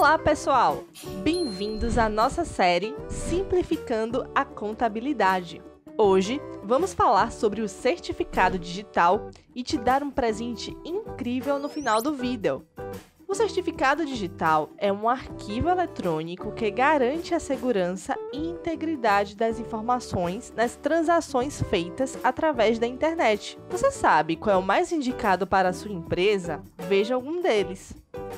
Olá, pessoal! Bem-vindos à nossa série Simplificando a Contabilidade. Hoje, vamos falar sobre o certificado digital e te dar um presente incrível no final do vídeo. O certificado digital é um arquivo eletrônico que garante a segurança e integridade das informações nas transações feitas através da internet. Você sabe qual é o mais indicado para a sua empresa? Veja algum deles.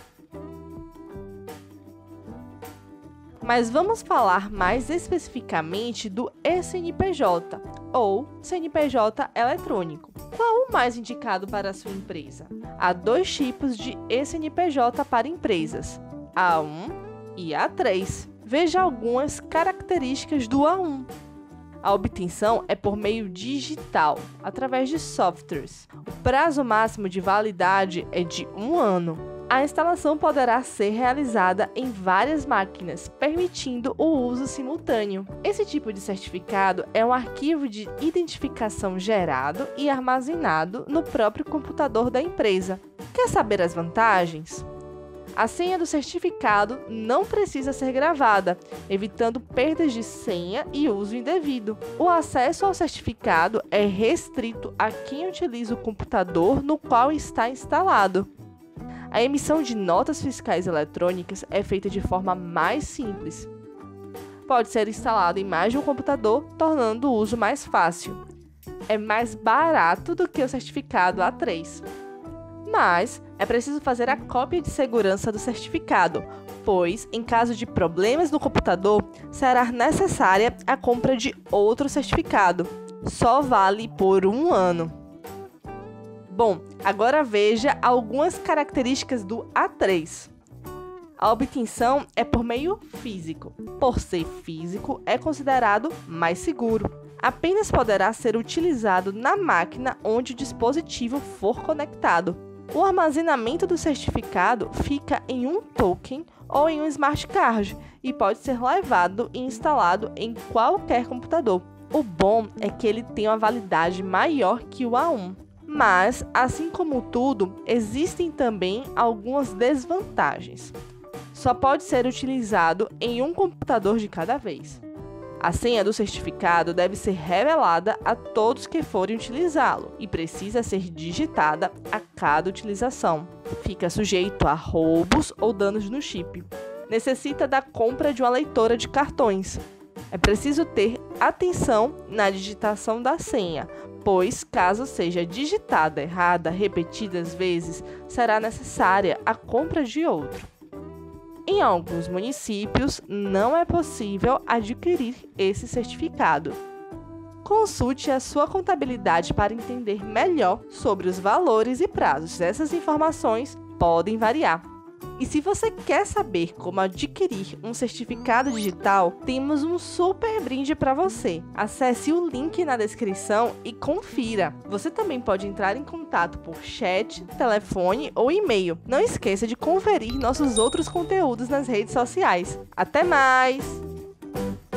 Mas vamos falar mais especificamente do CNPJ, ou CNPJ eletrônico. Qual o mais indicado para a sua empresa? Há dois tipos de CNPJ para empresas, A1 e A3. Veja algumas características do A1. A obtenção é por meio digital, através de softwares. O prazo máximo de validade é de 1 ano. A instalação poderá ser realizada em várias máquinas, permitindo o uso simultâneo. Esse tipo de certificado é um arquivo de identificação gerado e armazenado no próprio computador da empresa. Quer saber as vantagens? A senha do certificado não precisa ser gravada, evitando perdas de senha e uso indevido. O acesso ao certificado é restrito a quem utiliza o computador no qual está instalado. A emissão de notas fiscais eletrônicas é feita de forma mais simples. Pode ser instalado em mais de um computador, tornando o uso mais fácil. É mais barato do que o certificado A3. Mas é preciso fazer a cópia de segurança do certificado, pois, em caso de problemas no computador, será necessária a compra de outro certificado. Só vale por 1 ano. Bom, agora veja algumas características do A3. A obtenção é por meio físico. Por ser físico, é considerado mais seguro. Apenas poderá ser utilizado na máquina onde o dispositivo for conectado. O armazenamento do certificado fica em um token ou em um smart card e pode ser levado e instalado em qualquer computador. O bom é que ele tem uma validade maior que o A1. Mas, assim como tudo, existem também algumas desvantagens. Só pode ser utilizado em um computador de cada vez. A senha do certificado deve ser revelada a todos que forem utilizá-lo e precisa ser digitada a cada utilização. Fica sujeito a roubos ou danos no chip. Necessita da compra de uma leitora de cartões. É preciso ter atenção na digitação da senha, pois, caso seja digitada errada repetidas vezes, será necessária a compra de outro. Em alguns municípios, não é possível adquirir esse certificado. Consulte a sua contabilidade para entender melhor sobre os valores e prazos. Essas informações podem variar. E se você quer saber como adquirir um certificado digital, temos um super brinde para você. Acesse o link na descrição e confira. Você também pode entrar em contato por chat, telefone ou e-mail. Não esqueça de conferir nossos outros conteúdos nas redes sociais. Até mais!